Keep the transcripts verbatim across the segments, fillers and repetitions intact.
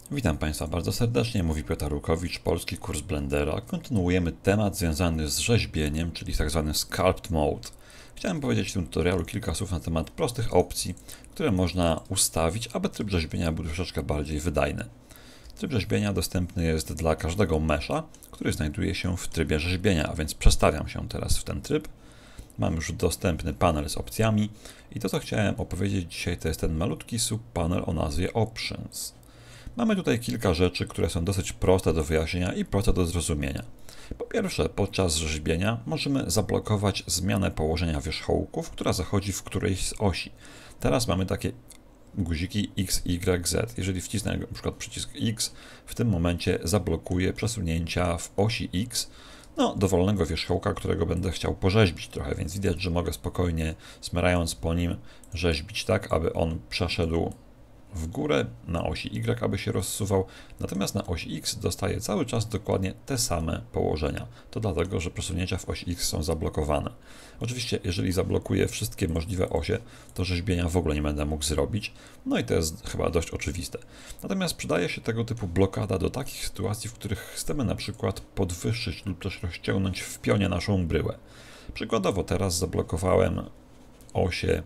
Witam Państwa bardzo serdecznie, mówi Piotr Rukowicz, polski kurs Blendera. Kontynuujemy temat związany z rzeźbieniem, czyli tzw. Sculpt Mode. Chciałem powiedzieć w tym tutorialu kilka słów na temat prostych opcji, które można ustawić, aby tryb rzeźbienia był troszeczkę bardziej wydajny. Tryb rzeźbienia dostępny jest dla każdego mesza, który znajduje się w trybie rzeźbienia, a więc przestawiam się teraz w ten tryb. Mam już dostępny panel z opcjami i to, co chciałem opowiedzieć dzisiaj, to jest ten malutki subpanel o nazwie Options. Mamy tutaj kilka rzeczy, które są dosyć proste do wyjaśnienia i proste do zrozumienia. Po pierwsze, podczas rzeźbienia możemy zablokować zmianę położenia wierzchołków, która zachodzi w którejś z osi. Teraz mamy takie guziki X, Y, Z. Jeżeli wcisnę na przykład przycisk X, w tym momencie zablokuję przesunięcia w osi X no, dowolnego wierzchołka, którego będę chciał porzeźbić trochę, więc widać, że mogę spokojnie, smyrając po nim, rzeźbić tak, aby on przeszedł w górę, na osi Y, aby się rozsuwał, natomiast na osi X dostaje cały czas dokładnie te same położenia. To dlatego, że przesunięcia w osi X są zablokowane. Oczywiście, jeżeli zablokuję wszystkie możliwe osie, to rzeźbienia w ogóle nie będę mógł zrobić, no i to jest chyba dość oczywiste. Natomiast przydaje się tego typu blokada do takich sytuacji, w których chcemy na przykład podwyższyć lub też rozciągnąć w pionie naszą bryłę. Przykładowo teraz zablokowałem osię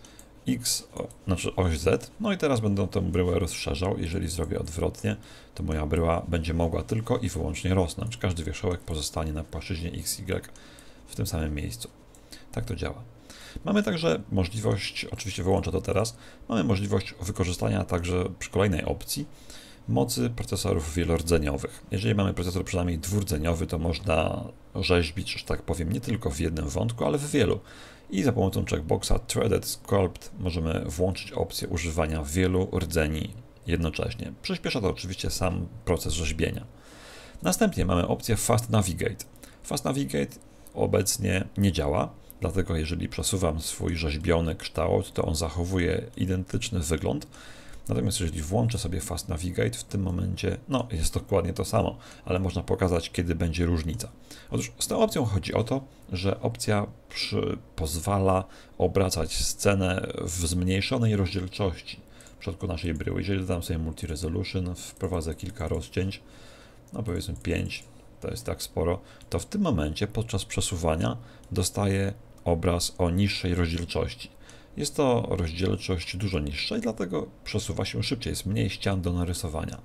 X, o, znaczy oś Z, no i teraz będę tę bryłę rozszerzał. Jeżeli zrobię odwrotnie, to moja bryła będzie mogła tylko i wyłącznie rosnąć. Każdy wierzchołek pozostanie na płaszczyźnie X Y w tym samym miejscu. Tak to działa. Mamy także możliwość, oczywiście wyłączę to teraz, mamy możliwość wykorzystania także przy kolejnej opcji mocy procesorów wielordzeniowych. Jeżeli mamy procesor przynajmniej dwurdzeniowy, to można rzeźbić, że tak powiem, nie tylko w jednym wątku, ale w wielu. I za pomocą checkboxa Threaded Sculpt możemy włączyć opcję używania wielu rdzeni jednocześnie. Przyspiesza to oczywiście sam proces rzeźbienia. Następnie mamy opcję Fast Navigate. Fast Navigate obecnie nie działa, dlatego jeżeli przesuwam swój rzeźbiony kształt, to on zachowuje identyczny wygląd. Natomiast jeżeli włączę sobie Fast Navigate, w tym momencie, no jest dokładnie to samo, ale można pokazać, kiedy będzie różnica. Otóż z tą opcją chodzi o to, że opcja przy, pozwala obracać scenę w zmniejszonej rozdzielczości w przypadku naszej bryły. Jeżeli dodam sobie Multi Resolution, wprowadzę kilka rozcięć, no powiedzmy pięć, to jest tak sporo, to w tym momencie podczas przesuwania dostaję obraz o niższej rozdzielczości. Jest to rozdzielczość dużo niższa i dlatego przesuwa się szybciej, jest mniej ścian do narysowania.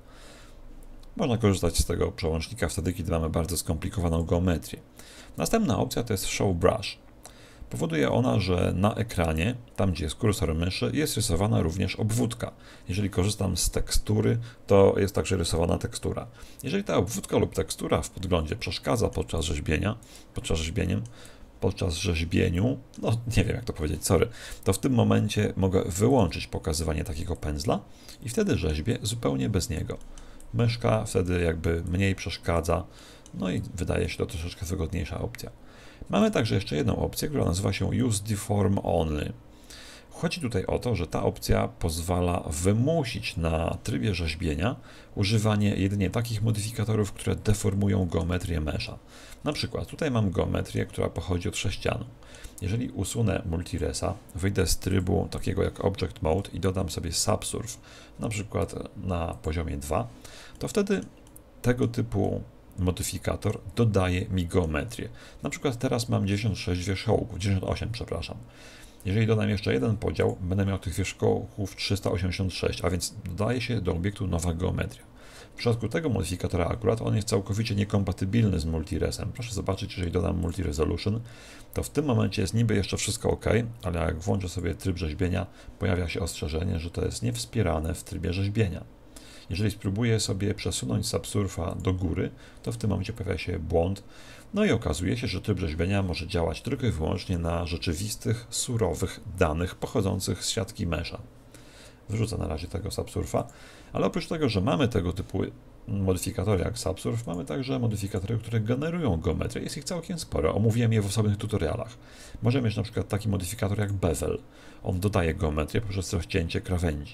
Można korzystać z tego przełącznika wtedy, kiedy mamy bardzo skomplikowaną geometrię. Następna opcja to jest Show Brush. Powoduje ona, że na ekranie, tam gdzie jest kursor myszy, jest rysowana również obwódka. Jeżeli korzystam z tekstury, to jest także rysowana tekstura. Jeżeli ta obwódka lub tekstura w podglądzie przeszkadza podczas rzeźbienia, podczas rzeźbieniem, podczas rzeźbieniu, no nie wiem jak to powiedzieć, sorry, to w tym momencie mogę wyłączyć pokazywanie takiego pędzla i wtedy rzeźbię zupełnie bez niego. Myszka wtedy jakby mniej przeszkadza, no i wydaje się to troszeczkę wygodniejsza opcja. Mamy także jeszcze jedną opcję, która nazywa się Use Deform Only. Chodzi tutaj o to, że ta opcja pozwala wymusić na trybie rzeźbienia używanie jedynie takich modyfikatorów, które deformują geometrię mesza. Na przykład tutaj mam geometrię, która pochodzi od sześcianu. Jeżeli usunę Multiresa, wyjdę z trybu takiego jak Object Mode i dodam sobie Subsurf, na przykład na poziomie dwa, to wtedy tego typu modyfikator dodaje mi geometrię. Na przykład teraz mam dziewięćdziesiąt sześć wierzchołków, dziewięćdziesiąt osiem, przepraszam. Jeżeli dodam jeszcze jeden podział, będę miał tych wierzchołków trzysta osiemdziesiąt sześć, a więc dodaje się do obiektu nowa geometria. W przypadku tego modyfikatora akurat on jest całkowicie niekompatybilny z Multiresem. Proszę zobaczyć, jeżeli dodam Multi Resolution, to w tym momencie jest niby jeszcze wszystko ok, ale jak włączę sobie tryb rzeźbienia, pojawia się ostrzeżenie, że to jest niewspierane w trybie rzeźbienia. Jeżeli spróbuję sobie przesunąć Subsurfa do góry, to w tym momencie pojawia się błąd. No i okazuje się, że tryb rzeźbienia może działać tylko i wyłącznie na rzeczywistych, surowych danych pochodzących z siatki mesza. Wrzucę na razie tego Subsurfa, ale oprócz tego, że mamy tego typu modyfikatory jak Subsurf, mamy także modyfikatory, które generują geometrię. Jest ich całkiem sporo, omówiłem je w osobnych tutorialach. Możemy mieć na przykład taki modyfikator jak Bevel. On dodaje geometrię poprzez rozcięcie krawędzi.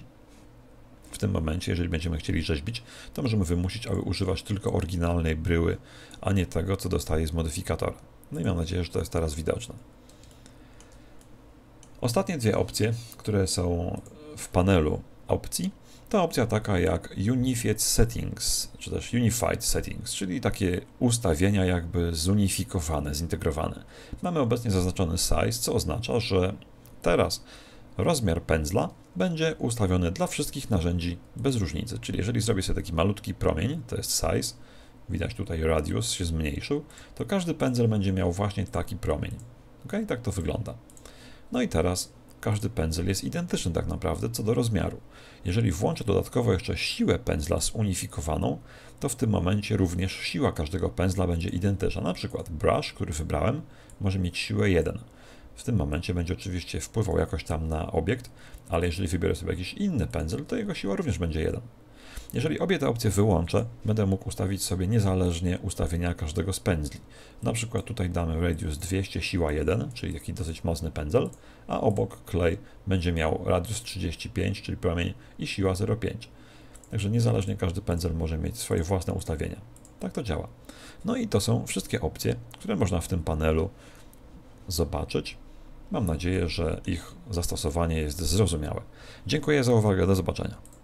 W tym momencie, jeżeli będziemy chcieli rzeźbić, to możemy wymusić, aby używać tylko oryginalnej bryły, a nie tego, co dostaje z modyfikatora. No i mam nadzieję, że to jest teraz widoczne. Ostatnie dwie opcje, które są w panelu opcji, to opcja taka jak Unified Settings, czy też Unified Settings, czyli takie ustawienia jakby zunifikowane, zintegrowane. Mamy obecnie zaznaczony size, co oznacza, że teraz rozmiar pędzla będzie ustawiony dla wszystkich narzędzi bez różnicy. Czyli jeżeli zrobię sobie taki malutki promień, to jest size, widać tutaj radius się zmniejszył, to każdy pędzel będzie miał właśnie taki promień. Ok, tak to wygląda. No i teraz każdy pędzel jest identyczny tak naprawdę co do rozmiaru. Jeżeli włączę dodatkowo jeszcze siłę pędzla zunifikowaną, to w tym momencie również siła każdego pędzla będzie identyczna. Na przykład brush, który wybrałem, może mieć siłę jeden. W tym momencie będzie oczywiście wpływał jakoś tam na obiekt, ale jeżeli wybiorę sobie jakiś inny pędzel, to jego siła również będzie jeden. Jeżeli obie te opcje wyłączę, będę mógł ustawić sobie niezależnie ustawienia każdego z pędzli. Na przykład tutaj damy radius dwieście, siła jeden, czyli taki dosyć mocny pędzel, a obok klej będzie miał radius trzydzieści pięć, czyli promień i siła zero przecinek pięć. Także niezależnie każdy pędzel może mieć swoje własne ustawienia. Tak to działa. No i to są wszystkie opcje, które można w tym panelu zobaczyć. Mam nadzieję, że ich zastosowanie jest zrozumiałe. Dziękuję za uwagę, do zobaczenia.